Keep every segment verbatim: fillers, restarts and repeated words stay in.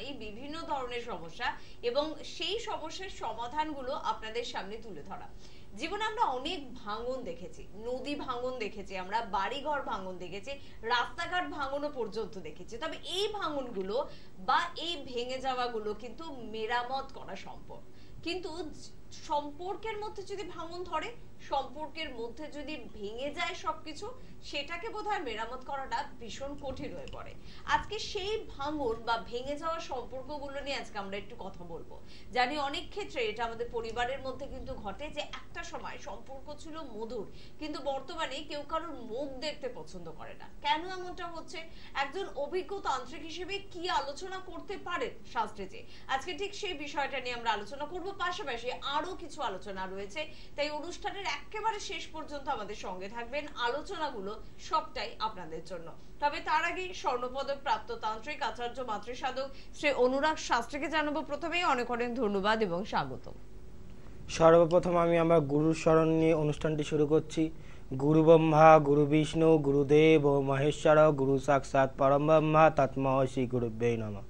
পারি বিভিন্ন ধরনের সমস্যা এবং সেই সমস্যার সমাধানগুলো আপনাদের সামনে তুলে ধরা। জীবনে আমরা অনেক ভাঙন দেখেছি, নদী ভাঙন দেখেছি, আমরা বাড়িঘর ভাঙন দেখেছি, রাস্তাঘাট ভাঙনও পর্যন্ত দেখেছি। তবে এই ভাঙনগুলো বা এই ভেঙে যাওয়াগুলো কিন্তু মেরামত করা সম্ভব। কিন্তু সম্পর্কের মধ্যে যদি ভাঙন ধরে, সম্পর্কের মধ্যে যদি ভেঙে যায় সবকিছু, সেটাকে বোধহয় মেরামত করাটা ভীষণ কঠিন হয়ে পড়ে। আজকে সেই ভাঙন বা ভেঙে যাওয়া সম্পর্কগুলো নিয়ে আজকে আমরা একটু কথা বলবো। জানি অনেক ক্ষেত্রে এটা আমাদের পরিবারের মধ্যে কিন্তু ঘটে যে একটা সময় সম্পর্ক ছিল মধুর, কিন্তু বর্তমানে কেউ কারোর মুখ দেখতে পছন্দ করে না। কেন এমনটা হচ্ছে? একজন অভিজ্ঞ তান্ত্রিক হিসেবে কি আলোচনা করতে পারেন শাস্ত্রীজি? আজকে ঠিক সেই বিষয়টা নিয়ে আমরা আলোচনা করব। পাশাপাশি আরো কিছু আলোচনা রয়েছে, তাই অনুষ্ঠানের একেবারে শেষ পর্যন্ত আমাদের সঙ্গে থাকবেন। আলোচনাগুলো সবটাই আপনাদের জন্য। তবে তার আগে স্বর্ণপদক প্রাপ্ত তান্ত্রিক আচার্য মাতৃসাধক শ্রী অনুরাগ শাস্ত্রীকে জানাবো প্রথমেই অনেক অনেক ধন্যবাদ এবং স্বাগত। সর্বপ্রথম আমি আমার গুরুর শরণ নিয়ে অনুষ্ঠানটি শুরু করছি। গুরু ব্রহ্মা, গুরু বিষ্ণু, গুরুদেব ও মহেশ্বর, গুরু সাক্ষাৎ পরম ব্রহ্মা, তস্মৈ শ্রী গুরুভ্যো নমঃ।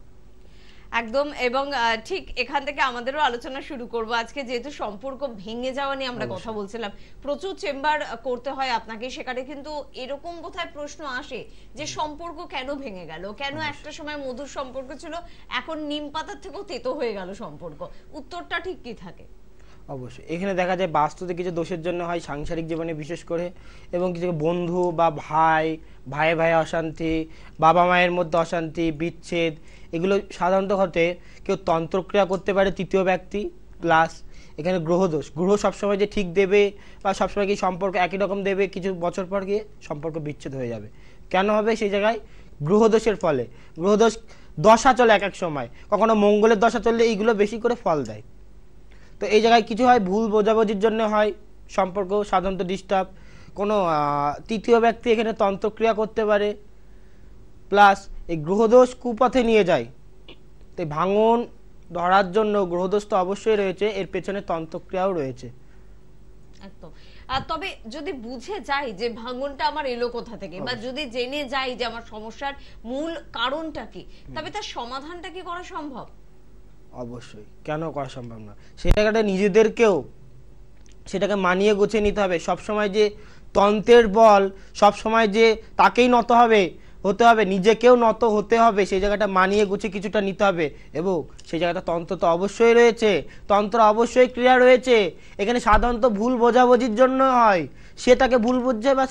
একদম, এবং ঠিক এখান থেকে আমাদেরও আলোচনা শুরু করব। আজকে যেহেতু সম্পর্ক ভেঙে যাওয়া নিয়ে আমরা কথা বলছিলাম, প্রচুর চেম্বার করতে হয় আপনাকে, সেখানে কিন্তু এরকম কোথায় প্রশ্ন আসে যে সম্পর্ক কেন ভেঙে গেল, কেন একটা সময় মধুর সম্পর্ক ছিল এখন নিম পাতার থেকেও তেতো হয়ে গেল সম্পর্ক, উত্তরটা ঠিক কি থাকে? অবশ্যই এখানে দেখা যায় বাস্তুতে কিছু দোষের জন্য হয় সাংসারিক জীবনে বিশেষ করে, এবং কিছু বন্ধু বা ভাই ভাই ভাই অশান্তি, বাবা মায়ের মধ্যে অশান্তি, বিচ্ছেদ, এগুলো সাধারণত ঘটে। কেউ তন্ত্রক্রিয়া করতে পারে তৃতীয় ব্যক্তি, প্লাস এখানে গ্রহদোষ। গ্রহ সবসময় যে ঠিক দেবে বা সবসময় কি সম্পর্ক একই রকম দেবে, কিছু বছর পর গিয়ে সম্পর্ক বিচ্ছেদ হয়ে যাবে। কেন হবে? সেই জায়গায় গ্রহদোষের ফলে। গ্রহদোষ দশা চলে এক এক সময়, কখনো মঙ্গলের দশা চললে এইগুলো বেশি করে ফল দেয়। তো এই জায়গায় কিছু হয় ভুল বোঝাবুঝির জন্য হয় সম্পর্ক সাধারণত ডিস্টার্ব। কোনো তৃতীয় ব্যক্তি এখানে তন্ত্রক্রিয়া করতে পারে, প্লাস এই গ্রহদোষ কুপথে নিয়ে যায়। তো ভাঙন ধরার জন্য গ্রহদোষ তো অবশ্যই রয়েছে, এর পেছনে তন্ত্রক্রিয়াও রয়েছে। একদম। তবে যদি বুঝে যাই যে ভাঙনটা আমার এলো কোথা থেকে, বা যদি জেনে যাই যে আমার সমস্যার মূল কারণটা কি, তবে তার সমাধানটা কি করা সম্ভব? অবশ্যই, কেন করা সম্ভব না? সেই জায়গাটা নিজেদেরকেও সেটাকে মানিয়ে গুছিয়ে নিতে হবে। সবসময় যে তন্ত্রের বল সবসময় যে তাকেই নত হবে হতে হবে, নিজেকেও নত হতে হবে, সেই জায়গাটা মানিয়ে গুছিয়ে কিছুটা নিতে হবে। এবং সেই জায়গাটা তন্ত্র তো অবশ্যই রয়েছে, তন্ত্র অবশ্যই ক্রিয়া রয়েছে। এখানে সাধারণত ভুল বোঝাবুঝির জন্য হয়, সে তাকে ভুল বুঝছে বা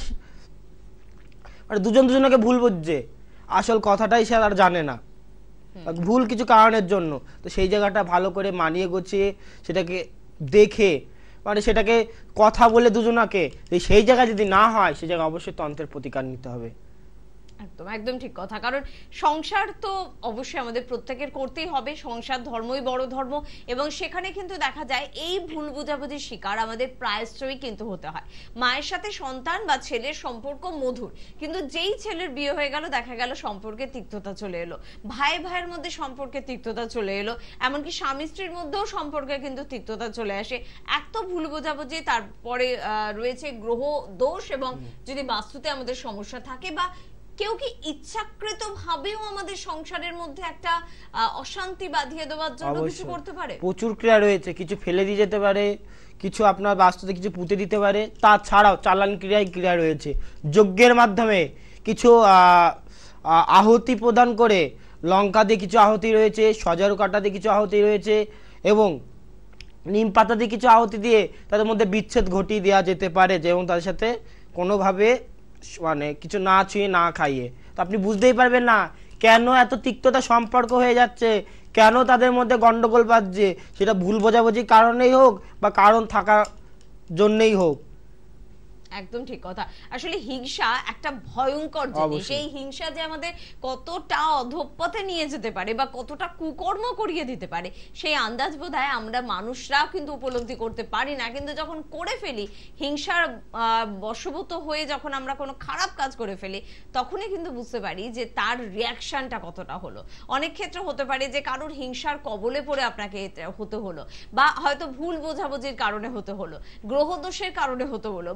মানে দুজন দুজনকে ভুল বুঝছে, আসল কথাটাই সে আর জানে না, ভুল কিছু কারণের জন্য। তো সেই জায়গাটা ভালো করে মানিয়ে গুছিয়ে সেটাকে দেখে, মানে সেটাকে কথা বলে দুজনাকে, সেই জায়গায় যদি না হয় সেই জায়গায় অবশ্যই তন্ত্রের প্রতিকার নিতে হবে। একদম একদম ঠিক কথা। কারণ সংসার তো অবশ্যই আমাদের প্রত্যেকের করতেই হবে, সংসার ধর্মই বড় ধর্ম, এবং সেখানে কিন্তু দেখা যায় এই ভুল বুঝাবুঝির শিকার আমাদের প্রায়শ্চয়ই কিন্তু হতে হয়। মায়ের সাথে সন্তান বা ছেলের সম্পর্ক মধুর, কিন্তু যেই ছেলের বিয়ে হয়ে গেল দেখা গেল সম্পর্কে তিক্ততা চলে এলো, ভাই ভাইয়ের মধ্যে সম্পর্কে তিক্ততা চলে এলো, এমনকি স্বামী স্ত্রীর মধ্যেও সম্পর্কে কিন্তু তিক্ততা চলে আসে। এক তো ভুল বোঝাবুঝি, তারপরে রয়েছে গ্রহ দোষ, এবং যদি বাস্তুতে আমাদের সমস্যা থাকে, বা কেউ কি ইচ্ছাকৃত ভাবেও আমাদের সংসারের মধ্যে একটা অশান্তি বাঁধিয়ে দেওয়ার জন্য কিছু করতে পারে। প্রচুর ক্রিয়া রয়েছে, কিছু ফেলে দিয়ে যেতে পারে, কিছু আপনার বাস্তুতে কিছু পুঁতে দিতে পারে। তাছাড়াও চালান ক্রিয়ায় ক্রিয়া রয়েছে, যজ্ঞের মাধ্যমে কিছু আহুতি প্রদান করে, লঙ্কা দিয়ে কিছু আহুতি রয়েছে, সজারু কাটা দিয়ে কিছু আহুতি রয়েছে, এবং নিম পাতা দিয়ে কিছু আহুতি দিয়ে তাদের মধ্যে বিচ্ছেদ ঘটিয়ে দেওয়া যেতে পারে, এবং তাদের সাথে কোনোভাবে মানে কিছু না ছুঁয়ে না খাইয়ে। তো আপনি বুঝতেই পারবেন না কেন এত তিক্ততা সম্পর্ক হয়ে যাচ্ছে, কেন তাদের মধ্যে গন্ডগোল বাজছে। সেটা ভুল বোঝাবুঝির কারণেই হোক বা কারণ থাকার জন্যই হোক। একদম ঠিক কথা। আসলে হিংসা একটা ভয়ঙ্কর জিনিস। এই হিংসা যে আমাদের কতটা অধঃপথে নিয়ে যেতে পারে বা কতটা কুকর্ম করিয়ে দিতে পারে, সেই আন্দাজ বোধহয় আমরা মানুষরা কিন্তু উপলব্ধি করতে পারি না। কিন্তু যখন করে ফেলি, হিংসার বশবর্ত হয়ে যখন আমরা কোনো খারাপ কাজ করে ফেলি, তখনই কিন্তু বুঝতে পারি যে তার রিয়াকশনটা কতটা হলো। অনেক ক্ষেত্রে হতে পারে যে কারোর হিংসার কবলে পড়ে আপনাকে হতে হলো, বা হয়তো ভুল বোঝাবুঝির কারণে হতে হলো, গ্রহদোষের কারণে হতে হলো, বাস্তু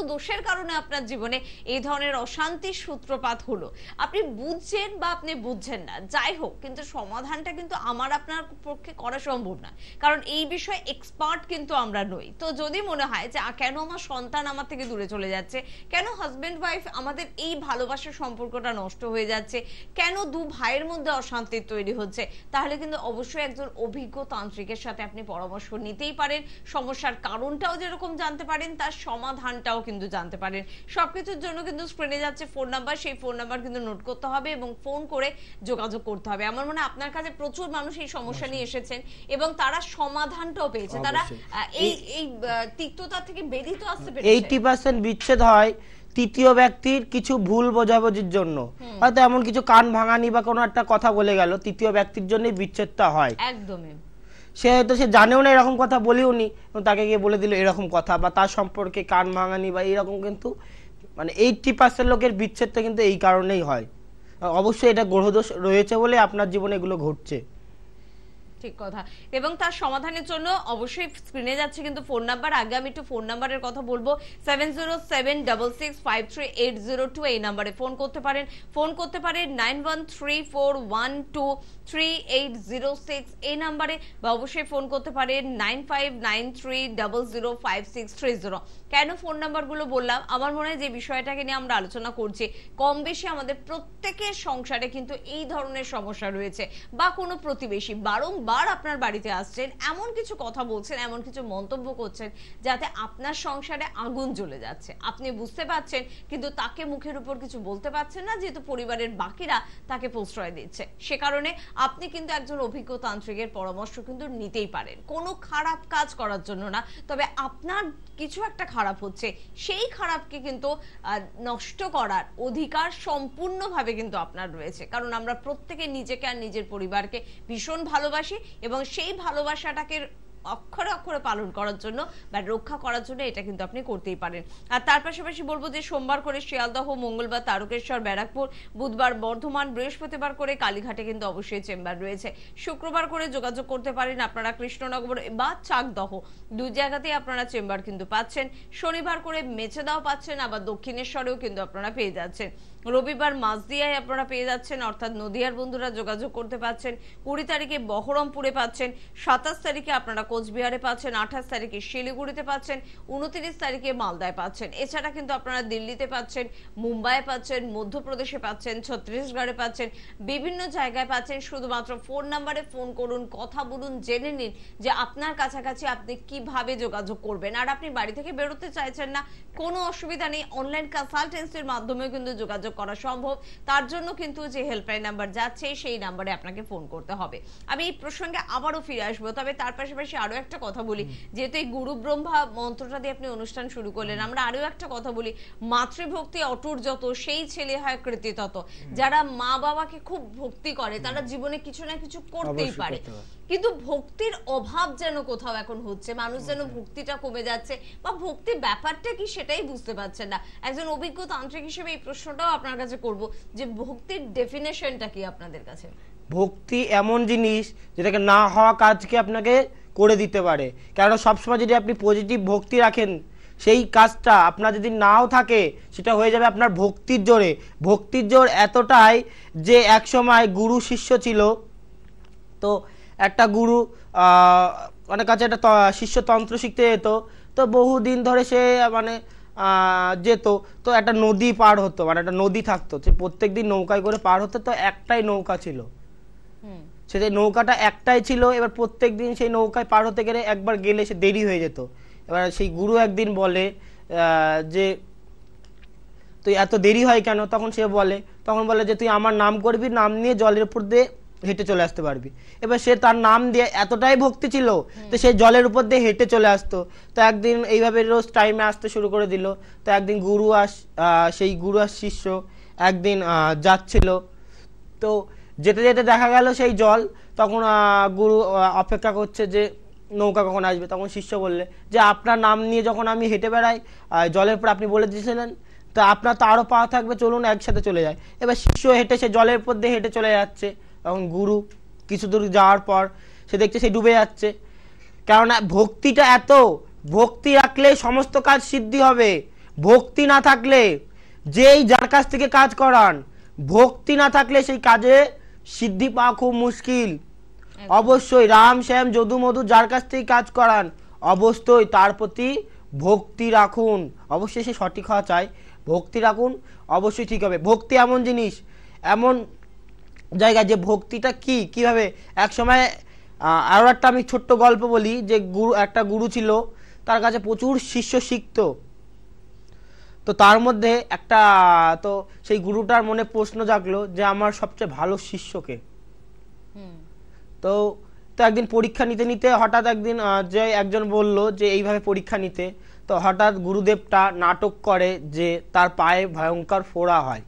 দোষের কারণে আপনার জীবনে এই ধরনের অশান্তির সূত্রপাত হলো, আপনি বুঝছেন বা আপনি বুঝছেন না, যাই হোক, কিন্তু সমাধানটা কিন্তু আমার আপনার পক্ষে করা সম্ভব না, কারণ এই বিষয়ে এক্সপার্ট কিন্তু আমরা নই। তো যদি মনে হয় যে কেন আমার সন্তান আমার থেকে দূরে চলে যাচ্ছে, কেন হাজবেন্ড ওয়াইফ আমাদের এই ভালোবাসার সম্পর্কটা নষ্ট হয়ে যাচ্ছে, কেন দু ভাইয়ের মধ্যে অশান্তি তৈরি হচ্ছে, তাহলে কিন্তু অবশ্যই একজন অভিজ্ঞ তান্ত্রিকের সাথে আপনি পরামর্শ নিতেই পারেন। সমস্যার কারণটাও যেরকম জানতে পারেন, তার সমাধানটাও কিন্তু জানতে পারেন। সবকিছুর জন্য কিন্তু স্ক্রিনে যাচ্ছে ফোন নাম্বার, সেই ফোন নাম্বার কিন্তু নোট করতে হবে এবং ফোন করে যোগাযোগ করতে হবে। আমার মনে হয় আপনার কাছে প্রচুর মানুষ এই সমস্যা নিয়ে এসেছেন এবং তারা সমাধানটাও পেয়েছে, তারা এই এই তিক্ততা থেকে বেরিয়ে তো আসতে পেরেছে। আশি পার্সেন্ট বিচ্ছেদ হয় তৃতীয় ব্যক্তির কিছু ভুল বোঝাবুঝির জন্য, হয়তো এমন কিছু কান ভাঙানি বা কোনো একটা কথা বলে গেল, তৃতীয় ব্যক্তির জন্যই বিচ্ছেদটা হয়। একদমই, সে হয়তো সে জানেও না এরকম কথা বলিও নি, তাকে গিয়ে বলে দিল এরকম কথা, বা তার সম্পর্কে কান ভাঙানি বা এরকম, কিন্তু মানে এইটটি পার্সেন্ট লোকের বিচ্ছেদটা কিন্তু এই কারণেই হয়। অবশ্যই এটা গ্রহদোষ রয়েছে বলে আপনার জীবনে এগুলো ঘটছে। ঠিক কথা। এবং তার সমাধানের জন্য অবশ্যই স্ক্রিনে যাচ্ছে কিন্তু ফোন নাম্বার। আগে আমি একটু ফোন নাম্বারের কথা বলবো, seven zero seven six six five three eight zero two, এই নাম্বারে ফোন করতে পারেন। ফোন করতে পারেন nine one three four one two three eight zero six এই নাম্বারে, বা অবশ্যই ফোন করতে পারেন nine five nine three zero zero five six three zero. কেন ফোন নাম্বারগুলো বললাম, আমার মনে হয় যে বিষয়টাকে নিয়ে আমরা আলোচনা করছি, কম বেশি আমাদের প্রত্যেকের সংসারে কিন্তু এই ধরনের সমস্যা রয়েছে, বা কোনো প্রতিবেশী বারংবার আপনার বাড়িতে আসছেন, এমন কিছু কথা বলছেন, এমন কিছু মন্তব্য করছেন যাতে আপনার সংসারে আগুন জ্বলে যাচ্ছে। আপনি বুঝতে পারছেন কিন্তু তাকে মুখের উপর কিছু বলতে পারছেন না, যেহেতু পরিবারের বাকিরা তাকে প্রশ্রয় দিচ্ছে। সে কারণে আপনি কিন্তু একজন অভিজ্ঞ তান্ত্রিকের পরামর্শ কিন্তু নিতেই পারেন, কোনো খারাপ কাজ করার জন্য না, তবে আপনার কিছু একটা খারাপ হচ্ছে, সেই খারাপকে কিন্তু নষ্ট করার অধিকার সম্পূর্ণভাবে কিন্তু আপনার রয়েছে, কারণ আমরা প্রত্যেকে নিজেকে আর নিজের পরিবারকে ভীষণ ভালোবাসি এবং সেই ভালোবাসাটাকে অক্ষরে অক্ষরে পালন করার জন্য বা রক্ষা করার জন্য এটা কিন্তু আপনি করতেই পারেন। আর তার পাশাপাশি বলবো যে সোমবার করে শিয়ালদহ, মঙ্গলবার তারকেশ্বর, ব্যারাকপুর, বুধবার বর্ধমান, বৃহস্পতিবার করে কালীঘাটে কিন্তু অবশ্যই চেম্বার রয়েছে। শুক্রবার করে যোগাযোগ করতে পারেন আপনারা কৃষ্ণনগর বা চাকদহ, দুই জায়গাতেই আপনারা চেম্বার কিন্তু পাচ্ছেন। শনিবার করে মেছেদাও পাচ্ছেন, আবার দক্ষিণেশ্বরেও কিন্তু আপনারা পেয়ে যাচ্ছেন। রবিবার মাঝদিয়ায় আপনারা পেয়ে যাচ্ছেন, অর্থাৎ নদিয়ার বন্ধুরা যোগাযোগ করতে পাচ্ছেন। কুড়ি তারিখে বহরমপুরে পাচ্ছেন, সাতাশ তারিখে আপনারা কোচবিহারে পাচ্ছেন, আঠাশ তারিখে শিলিগুড়িতে পাচ্ছেন, উনত্রিশ তারিখে মালদায় পাচ্ছেন। এছাড়া কিন্তু আপনারা দিল্লিতে পাচ্ছেন, মুম্বাইয়ে পাচ্ছেন, মধ্যপ্রদেশে পাচ্ছেন, ছত্তিশগড়ে পাচ্ছেন, বিভিন্ন জায়গায় পাচ্ছেন। শুধুমাত্র ফোন নাম্বারে ফোন করুন, কথা বলুন, জেনে নিন যে আপনার কাছাকাছি আপনি কিভাবে যোগাযোগ করবেন। আর আপনি বাড়ি থেকে বেরোতে চাইছেন না, কোনো অসুবিধা নেই, অনলাইন কনসালটেন্সির মাধ্যমেও কিন্তু যোগাযোগ করা সম্ভব। তার জন্য কিন্তু যে হেল্পলাইন নাম্বার যাচ্ছে সেই নাম্বারে আপনাকে ফোন করতে হবে। আমি এই প্রসঙ্গে আবারও ফিরে আসবো, তবে তার পাশাপাশি আরো একটা কথা বলি, যেহেতু এই গুরু ব্রহ্মা মন্ত্রটা দিয়ে আপনি অনুষ্ঠান শুরু করলেন, আমরা আরো একটা কথা বলি, মাতৃভক্তি অটুট যত সেই ছেলে হয় কৃতি তত। যারা মা বাবাকে খুব ভক্তি করে তারা জীবনে কিছু না কিছু করতেই পারে, কিন্তু ভক্তির অভাব যেন কোথাও এখন হচ্ছে, মানুষ যেন ভক্তিটা কমে যাচ্ছে বা ভক্তি ব্যাপারটা কি সেটাই বুঝতে পারছেন না। একজন অভিজ্ঞ তান্ত্রিক হিসেবে এই প্রশ্নটাও আপনার কাছে করব যে ভক্তির ডেফিনেশনটা কি আপনাদের কাছে? ভক্তি এমন জিনিস যেটাকে না হওয়া কাজকে আপনাকে করে দিতে পারে, কারণ সবসময় যদি আপনি পজিটিভ ভক্তি রাখেন, সেই কাজটা আপনার যদি নাও থাকে সেটা হয়ে যাবে আপনার ভক্তির জোরে। ভক্তির জোর এতটাই যে এক সময় গুরু শিষ্য ছিল, তো একটা গুরু অনেক কাছে একটা শিষ্য তন্ত্র শিখতে যেত, তো বহুদিন ধরে সে মানে যেত, তো একটা নদী পার হতো, মানে একটা নদী থাকতো, সে প্রত্যেক দিন নৌকায় করে পার হতো, তো একটাই নৌকা ছিল, সেটা নৌকাটা একটাই ছিল। এবার প্রত্যেক দিন সেই নৌকায় পার হতে গেলে একবার গেলে সে দেরি হয়ে যেত। এবার সেই গুরু একদিন বলে যে তুই এত দেরি হয় কেন? তখন সে বলে তখন বলে যে তুই আমার নাম করবি, নাম নিয়ে জলের উপর দিয়ে হেঁটে চলে আসতে পারবি। এবার সে তার নাম দিয়ে এতটাই ভক্তি ছিল তো সে জলের উপর দিয়ে হেঁটে চলে আসতো। তো একদিন এইভাবে রোজ টাইমে আসতে শুরু করে দিল। তো একদিন গুরু আস সেই গুরু আর শিষ্য একদিন যাচ্ছিল, তো যেতে যেতে দেখা গেল সেই জল, তখন গুরু অপেক্ষা করছে যে নৌকা কখন আসবে। তখন শিষ্য বললে যে আপনার নাম নিয়ে যখন আমি হেঁটে বেড়াই জলের পর আপনি বলে দিয়েছিলেন, তো আপনার তো আরও পাওয়া থাকবে, চলুন একসাথে চলে যায়। এবার শিষ্য হেঁটে সে জলের উপর দিয়ে হেঁটে চলে যাচ্ছে, তখন গুরু কিছু দূর যাওয়ার পর সে দেখছে সে ডুবে যাচ্ছে। কেননা ভক্তিটা এত, ভক্তি রাখলে সমস্ত কাজ সিদ্ধি হবে। ভক্তি না থাকলে, যেই যার কাছ থেকে কাজ করান, ভক্তি না থাকলে সেই কাজে সিদ্ধি পাওয়া খুব মুশকিল। অবশ্যই রাম শ্যাম যদু মধু যার কাছ থেকে কাজ করান, অবশ্যই তার প্রতি ভক্তি রাখুন। অবশ্যই সে সঠিক হওয়া চাই, ভক্তি রাখুন, অবশ্যই ঠিক হবে। ভক্তি এমন জিনিস, এমন জায়গা যে ভক্তিটা কি কিভাবে এক সময় আরো একটা আমি ছোট্ট গল্প বলি, যে গুরু একটা গুরু ছিল, তার কাছে প্রচুর শিষ্য শিখতো। তো তার মধ্যে একটা, তো সেই গুরুটার মনে প্রশ্ন জাগলো যে আমার সবচেয়ে ভালো শিষ্যকে। তো তো একদিন পরীক্ষা নিতে নিতে হঠাৎ একদিন যে একজন বলল যে এইভাবে পরীক্ষা নিতে, তো হঠাৎ গুরুদেবটা নাটক করে যে তার পায়ে ভয়ঙ্কর ফোড়া হয়।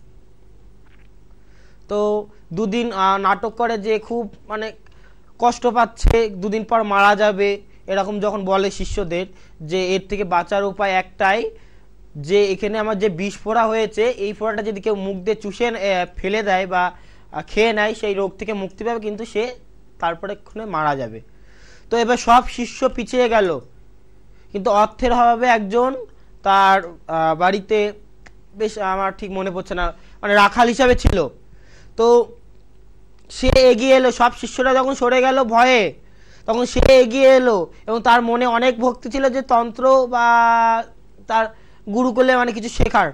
তো দুদিন নাটক করে যে খুব মানে কষ্ট পাচ্ছে, দুদিন পর মারা যাবে, এরকম যখন বলে শিষ্যদের যে এর থেকে বাঁচার উপায় একটাই, যে এখানে আমার যে বিষ ফোড়া হয়েছে, এই ফোড়াটা যদি কেউ মুখ দিয়ে চুষে ফেলে দেয় বা খেয়ে নেয়, সেই রোগ থেকে মুক্তি পাবে, কিন্তু সে তারপরে মারা যাবে। তো এবার সব শিষ্য পিছিয়ে গেল, কিন্তু অর্থের অভাবে একজন তার বাড়িতে, বেশ আমার ঠিক মনে পড়ছে না, মানে রাখাল হিসাবে ছিল, তো সে এগিয়ে এলো। সব শিষ্যরা যখন সরে গেল ভয়ে, তখন সে এগিয়ে এলো এবং তার মনে অনেক ভক্তি ছিল যে তন্ত্র বা তার গুরুকুলে মানে কিছু শেখার।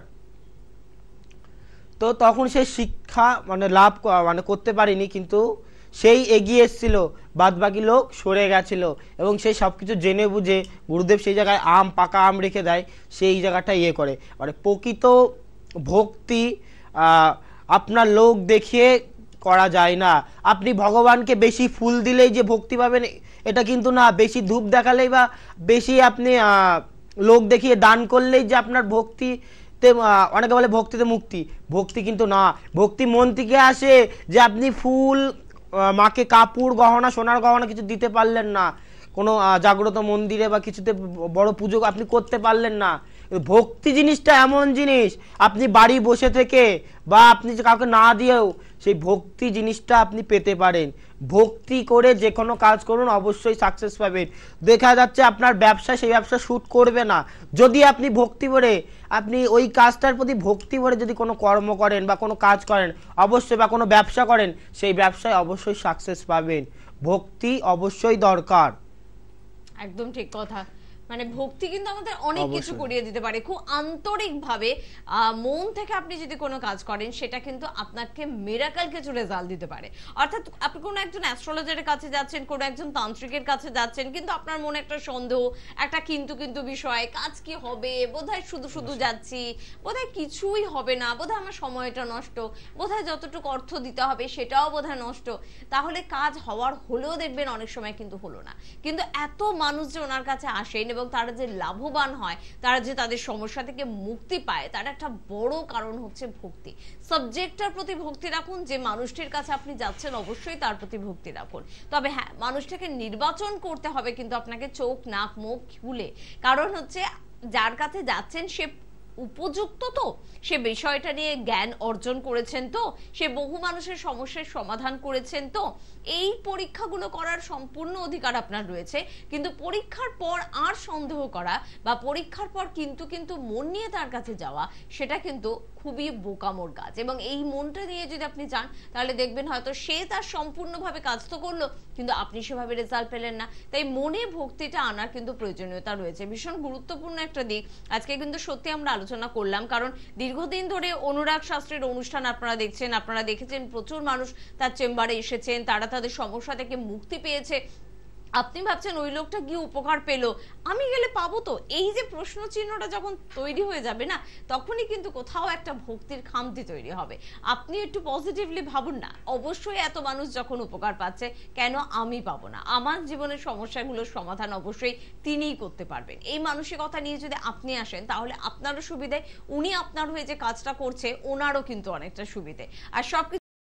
তো তখন সে শিক্ষা মানে লাভ মানে করতে পারেনি, কিন্তু সেই এগিয়ে এসেছিল, বাদ বাকি লোক সরে গেছিল, এবং সেই সবকিছু জেনে বুঝে গুরুদেব সেই জায়গায় আম পাকা আম রেখে দেয়, সেই জায়গাটা ইয়ে করে। মানে প্রকৃত ভক্তি আপনার লোক দেখিয়ে করা যায় না। আপনি ভগবানকে বেশি ফুল দিলেই যে ভক্তি পাবেন এটা কিন্তু না, বেশি ধূপ দেখালেই বা বেশি আপনি লোক দেখিয়ে দান করলেই যে আপনার ভক্তিতে, অনেকে বলে ভক্তিতে মুক্তি, ভক্তি কিন্তু না। ভক্তি মন থেকে আসে, যে আপনি ফুল, মাকে কাপড় গহনা সোনার গহনা কিছু দিতে পারলেন না, কোনো জাগ্রত মন্দিরে বা কিছুতে বড় পুজো আপনি করতে পারলেন না। ভক্তি জিনিসটা এমন জিনিস, আপনি বাড়ি বসে থেকে বা আপনি কাউকে না দিয়েও সেই ভক্তি জিনিসটা আপনি পেতে পারেন। ভক্তি করে যে কোনো কাজ করুন, অবশ্যই সাকসেস পাবেন। দেখা যাচ্ছে আপনার ব্যবসা, সেই ব্যবসা শুট করবে না, যদি আপনি ভক্তি ভরে, আপনি ওই কাজটার প্রতি ভক্তি ভরে যদি কোনো কর্ম করেন বা কোনো কাজ করেন, অবশ্যই, বা কোনো ব্যবসা করেন, সেই ব্যবসায় অবশ্যই সাকসেস পাবেন। ভক্তি অবশ্যই দরকার। একদম ঠিক কথা। মানে ভক্তি কিন্তু আমাদের অনেক কিছু করিয়ে দিতে পারে। খুব আন্তরিকভাবে মন থেকে আপনি যদি কোনো কাজ করেন, সেটা কিন্তু আপনাকে মিরাকল কিছু রেজাল্ট দিতে পারে। অর্থাৎ আপনি কোনো একজন অ্যাস্ট্রোলজারের কাছে যাচ্ছেন, কোনো একজন তান্ত্রিকের কাছে যাচ্ছেন, কিন্তু আপনার মনে একটা সন্দেহ, একটা কিন্তু কিন্তু বিষয়, কাজ কি হবে, বোধহয় শুধু শুধু যাচ্ছি, বোধহয় কিছুই হবে না, বোধহয় আমার সময়টা নষ্ট, বোধহয় যতটুকু অর্থ দিতে হবে সেটাও বোধহয় নষ্ট, তাহলে কাজ হওয়ার হলেও দেখবেন অনেক সময় কিন্তু হলো না। কিন্তু এত মানুষ যে ওনার কাছে আসেন এবং তারা যে লাভবান হয়, তারা যে তাদের সমস্যা থেকে মুক্তি পায়, তার একটা বড় কারণ হচ্ছে ভক্তি। সাবজেক্টটার প্রতি ভক্তি রাখুন, যে মানুষটির কাছে আপনি যাচ্ছেন অবশ্যই তার প্রতি ভক্তি রাখুন। তবে হ্যাঁ, মানুষটাকে নির্বাচন করতে হবে কিন্তু আপনাকে চোখ নাক মুখ খুলে, কারণ হচ্ছে যার কাছে যাচ্ছেন সে উপযুক্ত তো, সে বিষয়টা নিয়ে জ্ঞান অর্জন করেছেন তো, সে বহু মানুষের সমস্যার সমাধান করেছেন তো, এই পরীক্ষাগুলো করার সম্পূর্ণ অধিকার আপনার রয়েছে। কিন্তু পরীক্ষার পর আর সন্দেহ করা বা পরীক্ষার পর কিন্তু কিন্তু মন নিয়ে তার কাছে যাওয়া, সেটা কিন্তু খুবই বোকামোর কাজ। এবং এই মনটা নিয়ে যদি আপনি যান, তাহলে দেখবেন হয়তো সে তার সম্পূর্ণভাবে কাজ তো করলো, কিন্তু আপনি সেভাবে রেজাল্ট পেলেন না। তাই মনে ভক্তিটা আনার কিন্তু প্রয়োজনীয়তা রয়েছে, ভীষণ গুরুত্বপূর্ণ একটা দিক। আজকে কিন্তু সত্যি আমরা আলোচনা করলাম, কারণ দীর্ঘদিন ধরে অনুরাগ শাস্ত্রীর অনুষ্ঠান আপনারা দেখছেন, আপনারা দেখেছেন প্রচুর মানুষ তার চেম্বারে এসেছেন, তারা তাদের সমস্যা থেকে মুক্তি পেয়েছে। আপনি ভাবছেন ওই লোকটা গিয়ে উপকার পেলো, আমি গেলে পাবো তো? এই যে প্রশ্ন চিহ্নটা যখন তৈরি হয়ে যাবে না, তখনই কিন্তু কোথাও একটা ভক্তির খামতি তৈরি হবে। আপনি একটু পজিটিভলি ভাবুন না, অবশ্যই এত মানুষ যখন উপকার পাচ্ছে, কেন আমি পাবো না? আমার জীবনের সমস্যাগুলোর সমাধান অবশ্যই তিনিই করতে পারবেন। এই মানসিকতা নিয়ে যদি আপনি আসেন, তাহলে আপনারও সুবিধে, উনি আপনার হয়ে যে কাজটা করছে ওনারও কিন্তু অনেকটা সুবিধে। আর সব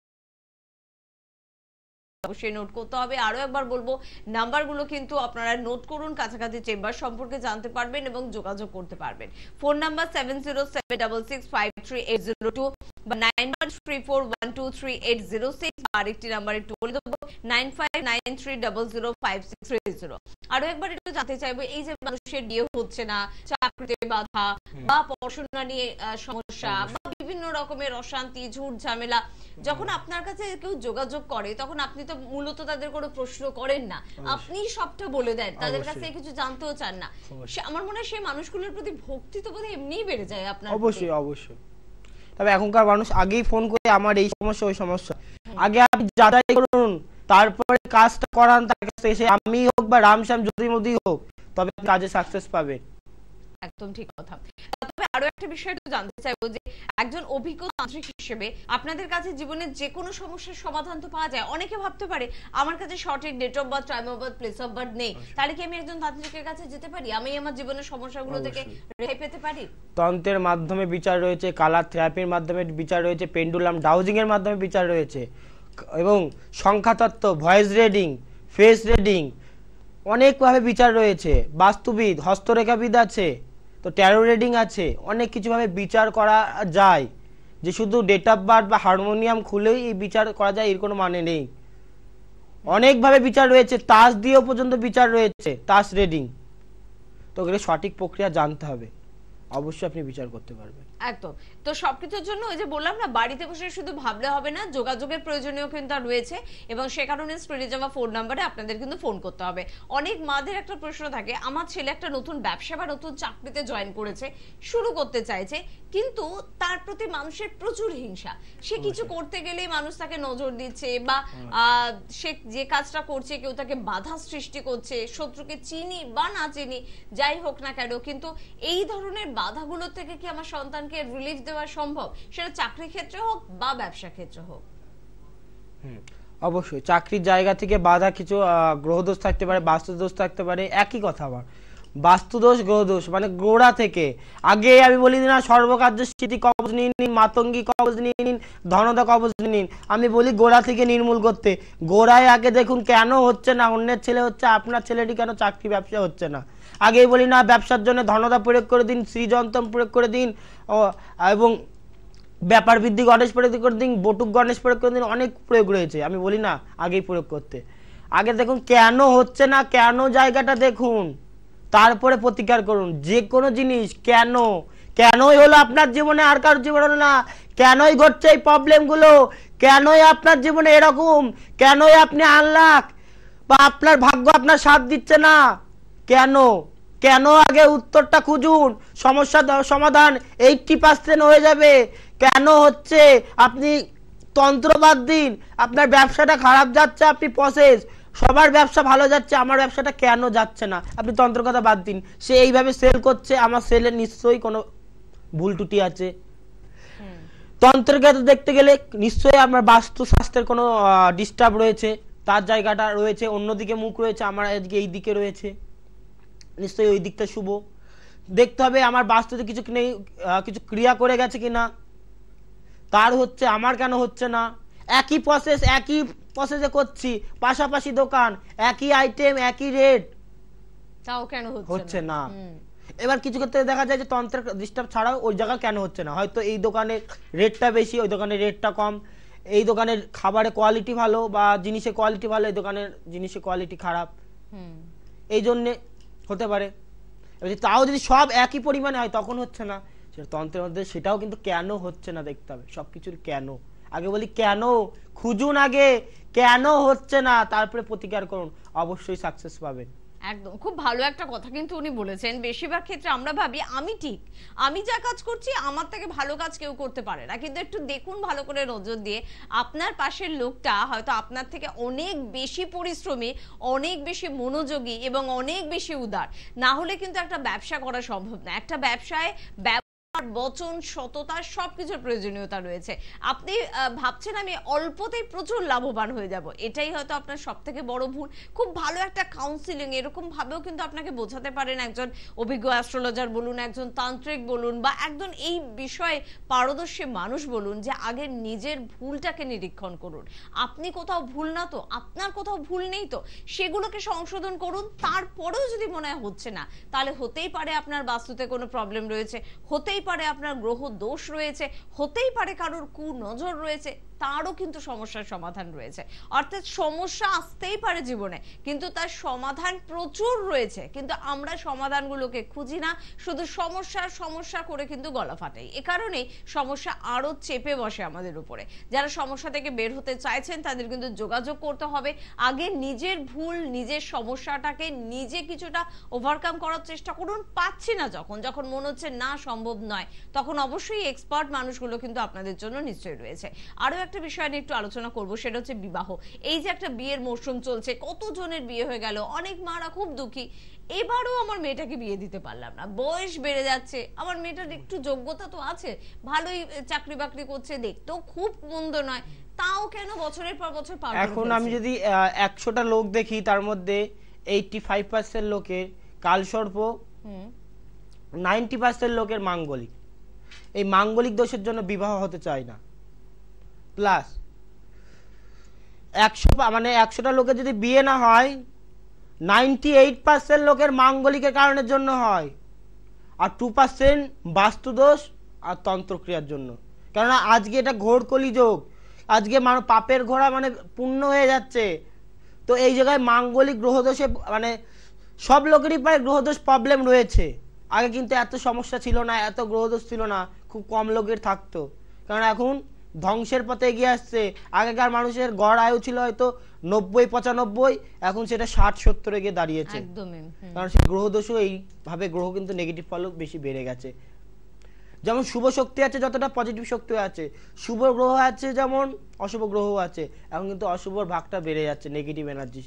অবশ্যই নোট করতে হবে। আরো একবার বলবো, নাম্বারগুলো কিন্তু আপনারা নোট করুন, কাছাকাছি চেম্বার সম্পর্কে জানতে পারবেন এবং যোগাযোগ করতে পারবেন। Phone number seven zero seven six six five three eight zero two, বা nine one three four one two three eight zero six, আরেকটি নাম্বার একটু বলে দেবো nine five nine three double zero five six three zero. আরো একবার একটু জানতে চাইবো, এই যে মানুষের বিয়ে হচ্ছে না, চাকরিতে বাধা বা পড়াশোনা নিয়ে সমস্যা বা বিভিন্ন রকমের অশান্তি, ঝুট ঝামেলা, যখন আপনার কাছে কেউ যোগাযোগ করে তখন আপনি তো মূলত তাদের কোনো প্রশ্ন করেন না, আপনি সবটা বলে দেন, তাদের কাছে কিছু জানতেও চান না। আমার মনে হয় সেই মানুষগুলোর প্রতি ভক্তি তো বোধহয় এমনিই বেড়ে যায় আপনার। অবশ্যই অবশ্যই। তবে এখনকার মানুষ আগেই ফোন করে আমার এই সমস্যা ওই সমস্যা, আগে আপনি যাচাই করুন, তারপরে কাজটা করান তার কাছে এসে, আমি হোক বা রামশ্যাম যদি মোদি হোক, তবে কাজে সাকসেস পাবে। একদম ঠিক কথা। তবে আরো একটা বিষয় একটু জানতে চাইবো যে একজন অভিজ্ঞ তান্ত্রিক হিসেবে আপনাদের কাছে জীবনের যে কোনো সমস্যার সমাধান তো পাওয়া যায়। অনেকে ভাবতে পারে আমার কাছে সঠিক date of birth, time of birth, place of birth নেই, তাহলে কি আমি একজন তান্ত্রিকের কাছে যেতে পারি? আমি আমার জীবনের সমস্যাগুলো থেকে রেহাই পেতে পারি? তন্ত্রের মাধ্যমে বিচার রয়েছে, কালার থেরাপির মাধ্যমে বিচার রয়েছে, পেন্ডুলাম ডাউজিং এর মাধ্যমে বিচার রয়েছে, এবং সংখ্যাতত্ত্ব, ভয়েস রিডিং, ফেস রিডিং, অনেকভাবে বিচার রয়েছে। বাস্তুবিদ, হস্তরেখাবিদ আছে, তো ট্যারো রিডিং আছে, অনেক কিছুভাবে বিচার করা যায়। যে শুধু ডেট অফ বার্থ বা হারমোনিয়াম খুলেই এই বিচার করা যায় এর কোনো মানে নেই। অনেকভাবে বিচার রয়েছে, তাস দিয়েও পর্যন্ত বিচার রয়েছে, তাস রিডিং। তো এগুলো সঠিক প্রক্রিয়া জানতে হবে, অবশ্যই আপনি বিচার করতে পারবেন। একদম। তো সবকিছুর জন্য ওই যে বললাম না, বাড়িতে বসে শুধু ভাবলে হবে না, যোগাযোগের প্রয়োজনীয় কিন্তু রয়েছে, এবং সে কারণে স্ক্রিনে যাওয়া ফোন নাম্বারে আপনাদের কিন্তু ফোন করতে হবে। অনেক মাদের একটা প্রশ্ন থাকে, আমার ছেলে একটা নতুন ব্যবসা বা নতুন চাকরিতে জয়েন করেছে, শুরু করতে চাইছে, কিন্তু তার প্রতি মানুষের প্রচুর হিংসা, সে কিছু করতে গেলেই মানুষ তাকে নজর দিচ্ছে, বা সে যে কাজটা করছে কেউ তাকে বাধা সৃষ্টি করছে, শত্রুকে চিনি বা না চিনি যাই হোক না কেন, কিন্তু এই ধরনের বাধাগুলো থেকে কি আমার সন্তানকে রিলিফ দেওয়া সম্ভব, সেটা চাকরি ক্ষেত্রে হোক বা ব্যবসা ক্ষেত্রে হোক? হুম, অবশ্যই। চাকরির জায়গা থেকে বাধা কিছু গ্রহদোষ থাকতে পারে, বাস্তুদোষ থাকতে পারে, একই কথা। আবার বাস্তুদোষ, গ্রহদোষ মানে গোড়া থেকে, আগে আমি বলি না সর্বকার্য সিদ্ধি কবজ নিয়ে নিন, মাতঙ্গী কবজ নিয়ে নিন, ধনদা কবজ নিয়ে নিন, আমি বলি গোড়া থেকে নির্মূল করতে। গোড়ায় আগে দেখুন কেন হচ্ছে না, অন্যের ছেলে হচ্ছে, আপনার ছেলেটি কেন চাকরি ব্যবসা হচ্ছে না। আগেই বলি না ব্যবসার জন্য ধনদা প্রয়োগ করে দিন, শ্রীযন্ত্রম প্রয়োগ করে দিন, এবং ব্যাপার বৃদ্ধি গণেশ প্রয়োগ করে দিন, বটুক গণেশ প্রয়োগ করে দিন, অনেক প্রয়োগ রয়েছে, আমি বলি না আগেই প্রয়োগ করতে। আগে দেখুন কেন হচ্ছে না, কেন জায়গাটা দেখুন, তারপরে প্রতিকার করুন। যে কোনো জিনিস কেন, কেনই হলো আপনার জীবনে, আর কারোর জীবনে হলো না, কেনই ঘটছে এই প্রবলেমগুলো, কেনই আপনার জীবনে এরকম, কেনই আপনি আনলাক বা আপনার ভাগ্য আপনার সাথ দিচ্ছে না, কেন কেন আগে উত্তরটা খুঁজুন, সমস্যা সমাধান এইটটি পার্সেন্ট হয়ে যাবে। কেন হচ্ছে, আপনি তন্ত্র বাদ দিন, আপনার ব্যবসাটা খারাপ যাচ্ছে, আপনি প্রসেস, সবার ব্যবসা ভালো যাচ্ছে, আমার ব্যবসাটা কেন যাচ্ছে না, আপনি তন্ত্র কথা বাদ দিন। সে এইভাবে সেল করছে, আমার সেলের নিশ্চয়ই কোনো ভুল ত্রুটি আছে। তন্ত্রের কাছে দেখতে গেলে নিশ্চয়ই আমার বাস্তুশাস্ত্রের কোনো ডিস্টার্ব রয়েছে, তার জায়গাটা রয়েছে অন্যদিকে, মুখ রয়েছে, আমার আজকে এই দিকে রয়েছে, নিশ্চয়ই ওই দিকটা শুভ। দেখতে হবে আমার বাস্তুতে কিছু নেই, কিছু ক্রিয়া করে গেছে কিনা, তার হচ্ছে, আমার কেন হচ্ছে না। একই প্রসেস, একই প্রসেসে করছি, পাশাপাশি দোকান, একই আইটেম, একই রেট, তাও কেন হচ্ছে না। এবার কিছু ক্ষেত্রে দেখা যায় যে তন্ত্রের ডিস্টার্ব ছাড়াও ওই জায়গা কেন হচ্ছে না, হয়তো এই দোকানের রেটটা বেশি, ওই দোকানের রেটটা কম, এই দোকানের খাবারের কোয়ালিটি ভালো বা জিনিসের কোয়ালিটি ভালো, এই দোকানের জিনিসের কোয়ালিটি খারাপ, এই জন্যে হতে পারে। তাও যদি সব একই পরিমাণে হয় তখন হচ্ছে না, সেটা তন্ত্রের মধ্যে, সেটাও কিন্তু কেন হচ্ছে না দেখতে হবে, সবকিছুর কেন। আগে বলি কেন খুঁজুন, আগে কেন হচ্ছে না, তারপরে প্রতিকার করুন, অবশ্যই সাকসেস পাবেন। একদম খুব ভালো একটা কথা কিন্তু উনি বলেছেন। বেশিরভাগ ক্ষেত্রে আমরা ভাবি আমি ঠিক, আমি যা কাজ করছি আমার থেকে ভালো কাজ কেউ করতে পারে না, কিন্তু একটু দেখুন ভালো করে নজর দিয়ে, আপনার পাশের লোকটা হয়তো আপনার থেকে অনেক বেশি পরিশ্রমী, অনেক বেশি মনোযোগী এবং অনেক বেশি উদার, না হলে কিন্তু একটা ব্যবসা করা সম্ভব না। একটা ব্যবসায় বচন, সততা, সবকিছুর প্রয়োজনীয়তা রয়েছে। আপনি ভাবছেন আমি অল্পতেই প্রচুর লাভবান হয়ে যাব, এটাই হয়তো আপনার সব থেকে বড় ভুল। খুব ভালো একটা কাউন্সিলিং এরকম ভাবেও কিন্তু আপনাকে বোঝাতে পারেন একজন অভিজ্ঞ অ্যাস্ট্রোলজার বলুন, একজন তান্ত্রিক বলুন, বা একজন এই বিষয়ে পারদর্শী মানুষ বলুন, যে আগে নিজের ভুলটাকে নিরীক্ষণ করুন। আপনি কোথাও ভুল না তো, আপনার কোথাও ভুল নেই তো, সেগুলোকে সংশোধন করুন। তারপরেও যদি মনে হয় হচ্ছে না, তাহলে হতেই পারে আপনার বাস্তুতে কোনো প্রবলেম রয়েছে, হতেই পারে পারে আপনার গ্রহ দোষ রয়েছে, হতেই পারে কারোর কুনজর রয়েছে, তারও কিন্তু সমস্যার সমাধান রয়েছে। অর্থাৎ সমস্যা আসতেই পারে জীবনে, কিন্তু তার সমাধান প্রচুর রয়েছে, কিন্তু আমরা সমাধানগুলোকে খুঁজি না, শুধু সমস্যার সমস্যা করে কিন্তু গলা ফাটাই। এ কারণেই সমস্যা আরো চেপে বসে আমাদের উপরে। যারা সমস্যা থেকে বের হতে চাইছেন তাদের কিন্তু যোগাযোগ করতে হবে। আগে নিজের ভুল, নিজের সমস্যাটাকে নিজে কিছুটা ওভারকাম করার চেষ্টা করুন। পাচ্ছি না যখন, যখন মনে হচ্ছে না সম্ভব নয়, তখন অবশ্যই এক্সপার্ট মানুষগুলো কিন্তু আপনাদের জন্য নিশ্চয়ই রয়েছে। আরো একটা বিষয় নিয়ে একটু আলোচনা করব, সেটা হচ্ছে বিবাহ। এই যে একটা বিয়ের মৌসুম চলছে, কত জনের বিয়ে হয়ে গেল, অনেক মারা খুব দুঃখী, এবারও আমার মেয়েটাকে বিয়ে দিতে পারলাম না, বয়স বেড়ে যাচ্ছে, আমার মেয়েটার একটু যোগ্যতা তো আছে, ভালোই চাকরি বাকরি করছে, দেখতেও খুব মন্দ নয়, তাও কেন বছরের পর বছর পার করে ফেলছে? এখন আমি যদি একশোটা লোক দেখি, তার মধ্যে এইটটি ফাইভ পার্সেন্ট লোকের কালসর্প, নাইনটি পার্সেন্ট লোকের মাঙ্গলিক। এই মাঙ্গলিক দোষের জন্য বিবাহ হতে চায় না। প্লাস একশো মানে একশোটা লোকের যদি বিয়ে না হয়, নাইনটি এইট পার্সেন্ট লোকের মাঙ্গলিকের কারণের জন্য হয়, আর টু পার্সেন্ট বাস্তুদোষ আর তন্ত্রক্রিয়ার জন্য। কেননা আজকে এটা ঘোর কলিযুগ, আজকে মানুষ পাপের ঘোড়া মানে পূর্ণ হয়ে যাচ্ছে। তো এই জায়গায় মাঙ্গলিক গ্রহদোষে মানে সব লোকেরই প্রায় গ্রহদোষ প্রবলেম রয়েছে। আগে কিন্তু এত সমস্যা ছিল না, এত গ্রহদোষ ছিল না, খুব কম লোকের থাকতো। কারণ এখন ধ্বংসের পথে এগিয়ে আসছে। আগেকার মানুষের গড় আয়ু ছিল হয়তো নব্বই পঁচানব্বই, এখন সেটা ষাট সত্তরে গিয়ে দাঁড়িয়েছে। কারণ সেই গ্রহদোষও এইভাবে গ্রহ কিন্তু নেগেটিভ ফলও বেশি বেড়ে গেছে। যেমন শুভ শক্তি আছে, যতটা পজিটিভ শক্তি আছে, শুভ গ্রহ আছে যেমন অশুভ গ্রহ আছে। এখন কিন্তু অশুভর ভাগটা বেড়ে যাচ্ছে, নেগেটিভ এনার্জি।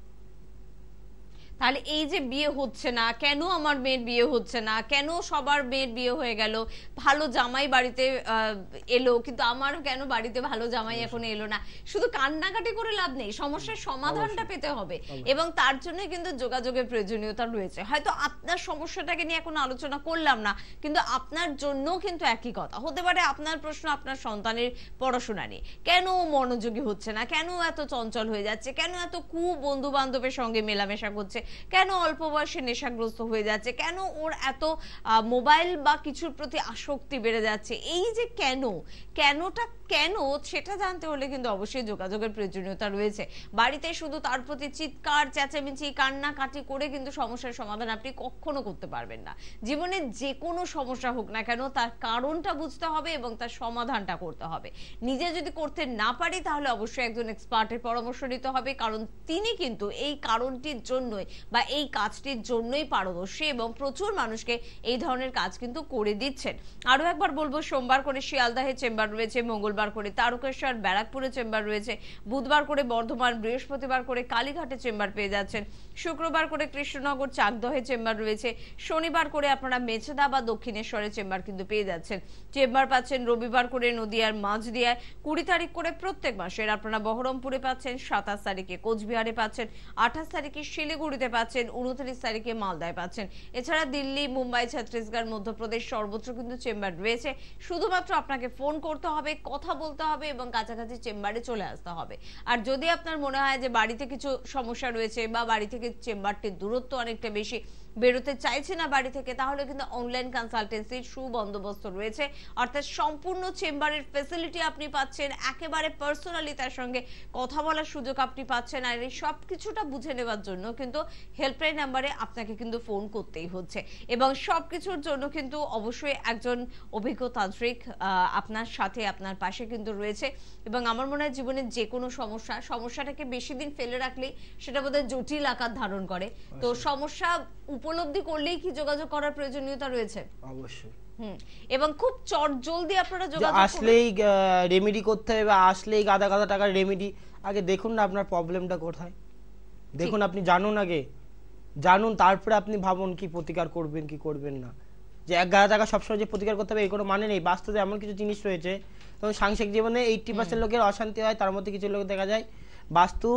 তাহলে এই যে বিয়ে হচ্ছে না কেন, আমার মেয়ের বিয়ে হচ্ছে না কেন, সবার মেয়ের বিয়ে হয়ে গেল, ভালো জামাই বাড়িতে এলো, কিন্তু আমার কেন বাড়িতে ভালো জামাই এখন এলো না, শুধু কান্নাকাটি করে লাভ নেই, সমস্যার সমাধানটা পেতে হবে। এবং তার জন্য কিন্তু যোগাযোগের প্রয়োজনীয়তা রয়েছে। হয়তো আপনার সমস্যাটাকে নিয়ে এখন আলোচনা করলাম না, কিন্তু আপনার জন্য কিন্তু একই কথা হতে পারে। আপনার প্রশ্ন আপনার সন্তানের পড়াশোনা নিয়ে, কেন মনোযোগী হচ্ছে না, কেন এত চঞ্চল হয়ে যাচ্ছে, কেন এত কু বন্ধু বান্ধবের সঙ্গে মেলামেশা করছে, কেন অল্প বয়সে নেশাগ্রস্ত হয়ে যাচ্ছে, কেন ওর এত মোবাইল বা কিছুর প্রতি আসক্তি বেড়ে যাচ্ছে, এই যে কেন কেনটা কেন সেটা জানতে হলে কিন্তু অবশ্যই যোগাযোগের প্রয়োজনীয়তা রয়েছে। বাড়িতে শুধু তার প্রতি চিৎকার চেঁচামেচি কান্নাকাটি করে কিন্তু সমস্যার সমাধান আপনি কখনো করতে পারবেন না। জীবনে যে কোনো সমস্যা হোক না কেন, তার কারণটা বুঝতে হবে এবং তার সমাধানটা করতে হবে। নিজে যদি করতে না পারি তাহলে অবশ্যই একজন এক্সপার্টের পরামর্শ নিতে হবে, কারণ তিনি কিন্তু এই কারণটির জন্যই বা এই কাজটির জন্যই পারদর্শী এবং প্রচুর মানুষকে এই ধরনের কাজ কিন্তু করে দিচ্ছেন। আরো একবার বলবো, সোমবার করে শিয়ালদাহে চেম্বার রয়েছে, মঙ্গলবার করে তারকেশ্বর ব্যারাকপুরে চেম্বার রয়েছে, বুধবার করে বর্ধমান, বৃহস্পতিবার করে কালীঘাটে চেম্বার পেয়ে যাচ্ছেন, শুক্রবার করে কৃষ্ণনগর চাকদহে চেম্বার রয়েছে, শনিবার করে আপনারা মেছেদা বা দক্ষিণেশ্বরে চেম্বার কিন্তু পেয়ে যাচ্ছেন। চেম্বার পাচ্ছেন রবিবার করে নদিয়ার মাঝদিয়ায়, কুড়ি তারিখ করে প্রত্যেক মাসের আপনারা বহরমপুরে পাচ্ছেন, সাতাশ তারিখে কোচবিহারে পাচ্ছেন, আঠাশ তারিখে শিলিগুড়িতে পাচ্ছেন, উনত্রিশ তারিখে মালদায় পাচ্ছেন। এছাড়া দিল্লি, মুম্বাই, ছত্তিশগড়, মধ্যপ্রদেশ সর্বত্র কিন্তু চেম্বার রয়েছে। শুধুমাত্র আপনাকে ফোন করতে হবে, কথা বলতে হবে এবং কাছাকাছি চেম্বারে চলে আসতে হবে। আর যদি আপনার মনে হয় যে বাড়িতে কিছু সমস্যা রয়েছে বা বাড়ি থেকে চেম্বারটির দূরত্ব অনেকটা বেশি, বেরোতে চাইছে না বাড়ি থেকে, তাহলে কিন্তু অনলাইন কনসালটেন্সির সুবন্দোবস্ত রয়েছে। অর্থাৎ সম্পূর্ণ চেম্বারের ফ্যাসিলিটি আপনি পাচ্ছেন, একেবারে পার্সোনালি তার সঙ্গে কথা বলার সুযোগ আপনি পাচ্ছেন। আর এই সব কিছুটা বুঝে নেওয়ার জন্য কিন্তু হেল্পলাইন নাম্বারে আপনাকে কিন্তু ফোন করতেই হচ্ছে এবং সবকিছুর জন্য কিন্তু অবশ্যই একজন অভিজ্ঞ তান্ত্রিক আপনার সাথে আপনার পাশে কিন্তু রয়েছে। এবং আমার মনে হয় জীবনের যে কোনো সমস্যা সমস্যাটাকে বেশি দিন ফেলে রাখলে সেটা বোধহয় জটিল আকার ধারণ করে। তো সমস্যা উপলব্ধি করলেই কি যোগাযোগ করার প্রয়োজনীয়তা রয়েছে? অবশ্যই। হুম, এবং খুব চট জলদি আপনারা যোগাযোগ আসলেই রেমেডি করতে হবে বা আসলেই গাদা গাদা টাকার রেমেডি, আগে দেখুন না আপনার প্রবলেমটা কোথায়, দেখুন, আপনি জানুন, আগে জানুন, তারপরে আপনি ভাবুন কি প্রতিকার করবেন কি করবেন না। যে এক গাদা টাকা সবসময় যে প্রতিকার করতে হবে এই কোনো মানে নেই। বাস্তবে এমন কিছু জিনিস রয়েছে, তখন সাংসারিক জীবনে এইটটি পার্সেন্ট লোকের অশান্তি হয়, তার মধ্যে কিছু লোক দেখা যায় বাস্তুর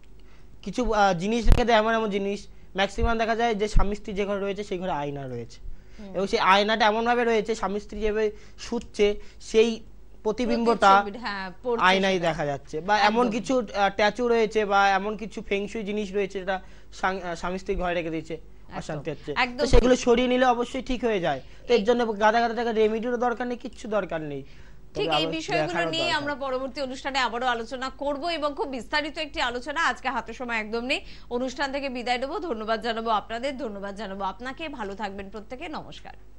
কিছু জিনিস রেখে দেয়, এমন এমন জিনিস ম্যাক্সিমাম দেখা যায় যে স্বামী স্ত্রী যে ঘরে রয়েছে সেই ঘরে আয়না রয়েছে এবং সেই আয়নাটা এমন ভাবে রয়েছে স্বামী স্ত্রী যেভাবে শুচ্ছে সেই প্রতিবিম্বটা আয়নায় দেখা যাচ্ছে, বা এমন কিছু ট্যাচু রয়েছে বা এমন কিছু ফেংশুই জিনিস রয়েছে যেটা স্বামী স্ত্রী ঘরে রেখে দিয়েছে, অশান্তি হচ্ছে, তো সেগুলো সরিয়ে নিলে অবশ্যই ঠিক হয়ে যায়। তো এর জন্য গাদা গাদা টাকা রেমেডিরও দরকার নেই, কিচ্ছু দরকার নেই। ঠিক এই বিষয়গুলো নিয়ে আমরা পরবর্তী অনুষ্ঠানে আবারও আলোচনা করব এবং খুব বিস্তারিত একটি আলোচনা। আজকে হাতে সময় একদম নেই, অনুষ্ঠান থেকে বিদায় দেবো। ধন্যবাদ জানাবো আপনাদের, ধন্যবাদ জানাবো আপনাকে। ভালো থাকবেন প্রত্যেকে, নমস্কার।